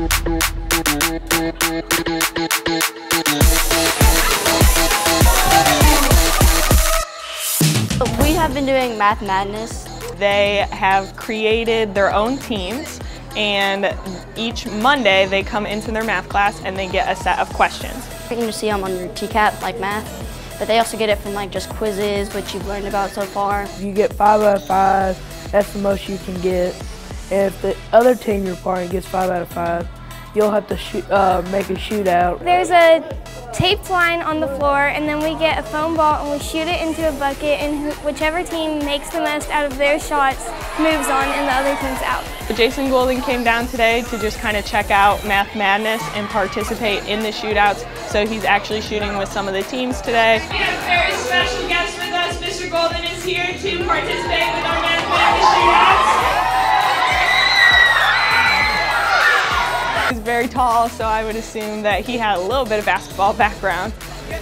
We have been doing Math Madness. They have created their own teams, and each Monday they come into their math class and they get a set of questions. You can just see them on your TCAP, like math, but they also get it from like just quizzes, which you've learned about so far. You get 5 out of 5, that's the most you can get. And if the other team you're playing gets 5 out of 5, you'll have to make a shootout. There's a taped line on the floor, and then we get a foam ball and we shoot it into a bucket, and whichever team makes the most out of their shots moves on and the other team's out. Jason Golden came down today to just kind of check out Math Madness and participate in the shootouts, so he's actually shooting with some of the teams today. We have a very special guest with us. Mr. Golden is here to participate with our Math Madness shootouts. He's very tall, so I would assume that he had a little bit of basketball background.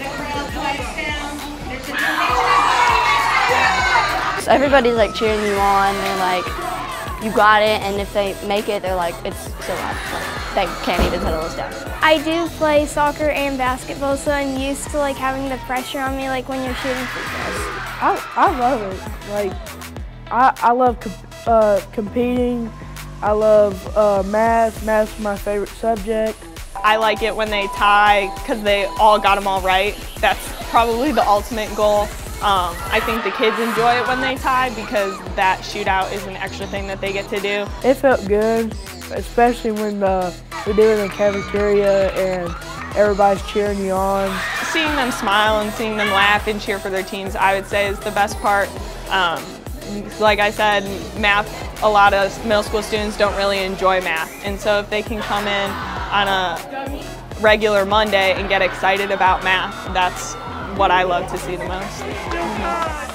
So everybody's like cheering you on. They're like, you got it, and if they make it, they're like, it's so loud. Like, they can't even settle us down. I do play soccer and basketball, so I'm used to like having the pressure on me, like when you're shooting free throws. I love it. Like, I love competing. I love math. Math's my favorite subject. I like it when they tie because they all got them all right. That's probably the ultimate goal. I think the kids enjoy it when they tie because that shootout is an extra thing that they get to do. It felt good, especially when we do it in the cafeteria and everybody's cheering you on. Seeing them smile and seeing them laugh and cheer for their teams, I would say, is the best part. Like I said, math, a lot of middle school students don't really enjoy math, and so if they can come in on a regular Monday and get excited about math, that's what I love to see the most.